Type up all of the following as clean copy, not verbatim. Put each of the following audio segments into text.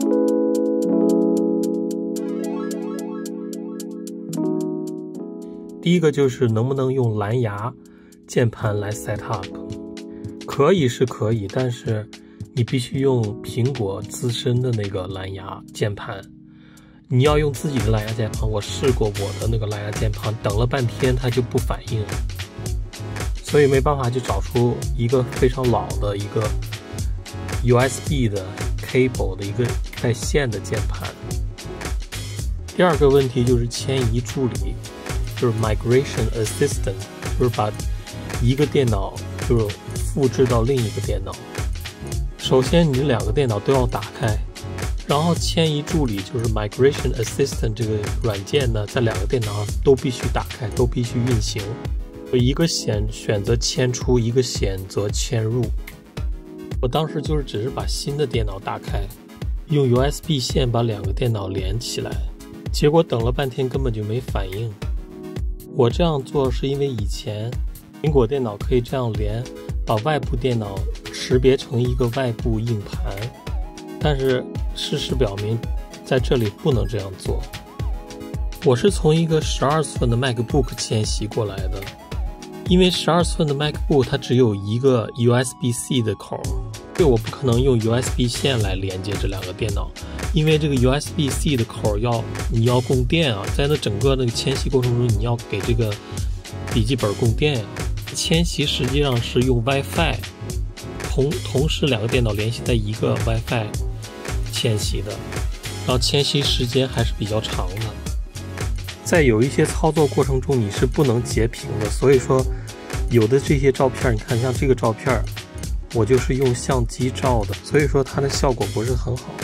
第一个就是能不能用蓝牙键盘来 set up， 可以是可以，但是你必须用苹果自身的那个蓝牙键盘。你要用自己的蓝牙键盘，我试过我的那个蓝牙键盘，等了半天它就不反应，所以没办法就找出一个非常老的一个 USB 的 cable 的一个带线的键盘。第二个问题就是迁移助理，就是 migration assistant， 就是把一个电脑就是复制到另一个电脑。首先你两个电脑都要打开，然后迁移助理就是 migration assistant 这个软件呢，在两个电脑上都必须打开，都必须运行。一个选择迁出，一个选择迁入。我当时就是只是把新的电脑打开，用 USB 线把两个电脑连起来，结果等了半天根本就没反应。我这样做是因为以前苹果电脑可以这样连，把外部电脑识别成一个外部硬盘，但是事实表明在这里不能这样做。我是从一个12寸的 MacBook 迁徙过来的，因为12寸的 MacBook 它只有一个 USB-C 的口，所以我不可能用 USB 线来连接这两个电脑，因为这个 USB-C 的口你要供电啊，在那整个那个迁徙过程中你要给这个笔记本供电。迁徙实际上是用 WiFi， 同时两个电脑联系在一个 WiFi 迁徙的，然后迁徙时间还是比较长的。在有一些操作过程中你是不能截屏的，所以说有的这些照片，你看像这个照片我就是用相机照的，所以说它的效果不是很好。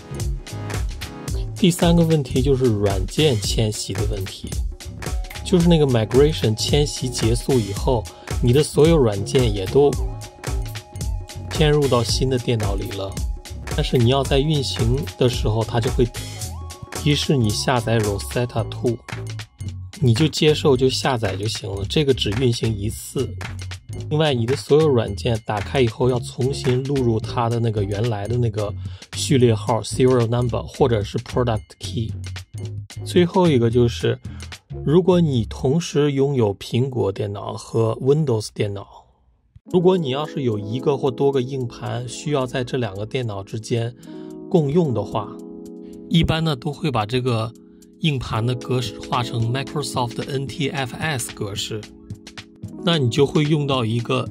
第三个问题就是软件迁徙的问题，就是那个 migration 迁徙结束以后，你的所有软件也都迁入到新的电脑里了，但是你要在运行的时候它就会提示你下载 Rosetta 2， 你就接受就下载就行了，这个只运行一次。另外你的所有软件打开以后要重新录入它的那个原来的那个序列号 serial number 或者是 product key。 最后一个就是如果你同时拥有苹果电脑和 Windows 电脑，如果你要是有一个或多个硬盘需要在这两个电脑之间共用的话，一般呢都会把这个硬盘的格式化成 Microsoft NTFS 格式，那你就会用到一个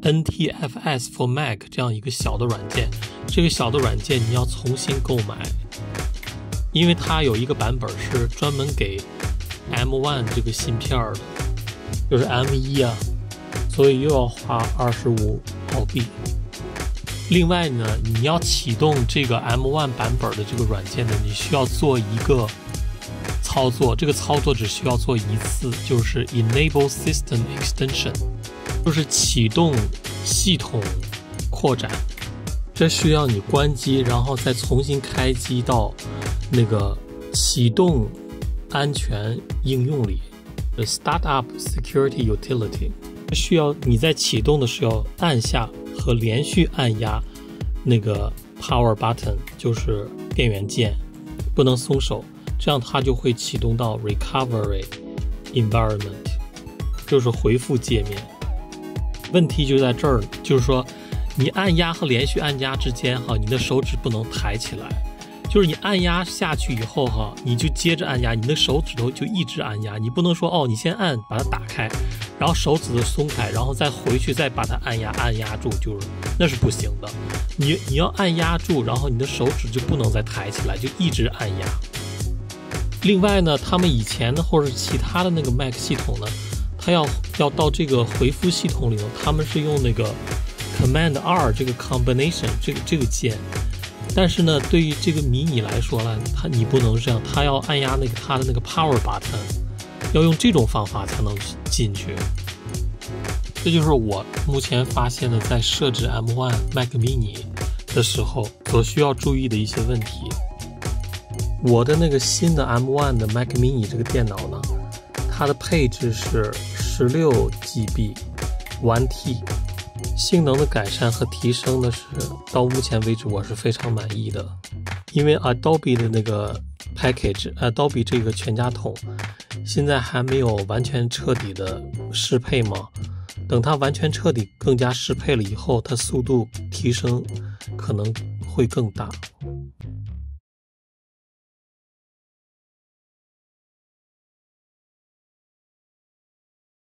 NTFS for Mac 这样一个小的软件。这个小的软件你要重新购买，因为它有一个版本是专门给 M1 这个芯片的，就是 M1 啊，所以又要花25澳币。另外呢，你要启动这个 M1 版本的这个软件呢，你需要做一个操作，这个操作只需要做一次，就是 Enable System Extension， 就是启动系统扩展。这需要你关机，然后再重新开机到那个启动安全应用里 Startup Security Utility， 需要你在启动的时候按下和连续按压那个 Power Button， 就是电源键，不能松手，这样它就会启动到 Recovery Environment， 就是回复界面。问题就在这儿，就是说你按压和连续按压之间你的手指不能抬起来，就是你按压下去以后你就接着按压，你的手指头就一直按压，你不能说你先按把它打开，然后手指头松开，然后再回去再把它按压住，就是那是不行的。你要按压住，然后你的手指就不能再抬起来，就一直按压。另外呢，他们以前的或者其他的那个 Mac 系统呢，它要到这个回复系统里头，他们是用那个 Command R 这个 combination 这个键，但是呢，对于这个迷你来说呢，你不能这样，它要按压它的那个 Power Button， 要用这种方法才能进去。这就是我目前发现的在设置 M1 Mac mini 的时候所需要注意的一些问题。我的那个新的 M1 的 Mac mini 这个电脑呢，它的配置是16GB 1T， 性能的改善和提升呢是到目前为止我是非常满意的。 因为 Adobe 的那个 package，Adobe 这个全家桶现在还没有完全彻底的适配嘛，等它完全彻底更加适配了以后，它速度提升可能会更大。